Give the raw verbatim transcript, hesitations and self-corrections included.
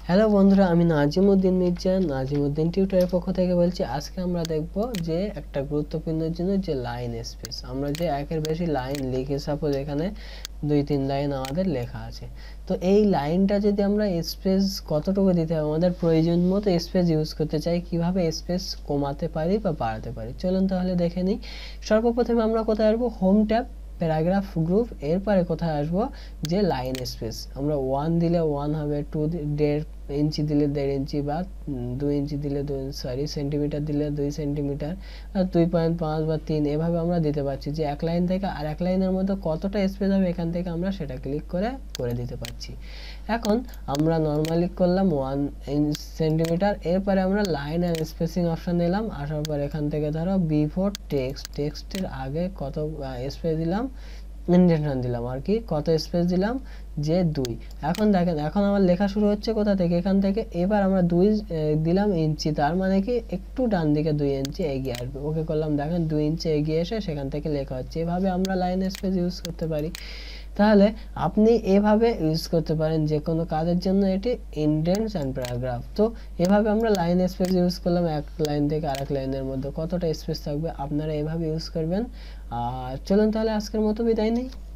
Hello বন্ধুরা, আমি নাজিমউদ্দিন মির্জা নাজিমউদ্দিন টিউটরের পক্ষ থেকে বলছি। আজকে আমরা দেখব যে একটা গুরুত্বপূর্ণ জিনিস, যে লাইন স্পেস। আমরা যে একের বেশি লাইন লিখে, সাপোজ এখানে দুই তিন লাইন আমাদের লেখা আছে, তো এই লাইনটা যদি আমরা স্পেস কতটুকু দিতে হবে, আমাদের প্রয়োজন মতো স্পেস ইউজ করতে চাই, কিভাবে স্পেস কমাতে পারি বা বাড়াতে পারি, চলুন তাহলে দেখে নিই। সর্বপ্রথমে আমরা কোথায় আসবো? হোম ট্যাব, প্যারাগ্রাফ গ্রুপ, এরপরে কোথায় আসবো? যে লাইন স্পেস। আমরা ওয়ান দিলে ওয়ান হবে, টু দেড় ইঞ্চি দিলে দেড় ইঞ্চি, বা দুই ইঞ্চি দিলে দুই সরি সেন্টিমিটার দিলে দুই সেন্টিমিটার, আর দুই পয়েন্ট পাঁচ বা তিন, এভাবে আমরা দিতে পারছি। যে এক লাইন থেকে আর এক লাইনের মধ্যে কতটা স্পেস হবে, এখান থেকে আমরা সেটা ক্লিক করে করে দিতে পারছি। এখন আমরা নর্মালি করলাম ওয়ান সেন্টিমিটার, এরপরে আমরা লাইন অ্যান্ড স্পেসিং অপশান নিলাম। আসার পর এখান থেকে ধরো বিফোর টেক্সট, টেক্সটের আগে কত স্পেস দিলাম, ইন্ডেন্টেশন দিলাম আর কি, কত স্পেস দিলাম, যে দুই। এখন দেখেন, এখন আমার লেখা শুরু হচ্ছে কোথা থেকে? এখান থেকে। এবার আমরা দুই দিলাম ইঞ্চি, তার মানে কি একটু ডান দিকে দুই ইঞ্চি এগিয়ে আসবে। ওকে করলাম, দেখেন দুই ইঞ্চি এগিয়ে এসে সেখান থেকে লেখা হচ্ছে। এভাবে আমরা লাইন স্পেস ইউজ করতে পারি। তাহলে আপনি এভাবে ইউজ করতে পারেন যে কোনো কাজের জন্য। এটি ইনডেন্টস অ্যান্ড প্যারাগ্রাফ। তো এভাবে আমরা লাইন স্পেস ইউজ করলাম। এক লাইন থেকে আরেক লাইনের মধ্যে কতটা স্পেস থাকবে, আপনারা এভাবে ইউজ করবেন। আর চলুন তাহলে আজকের মতো বিদায় নিই।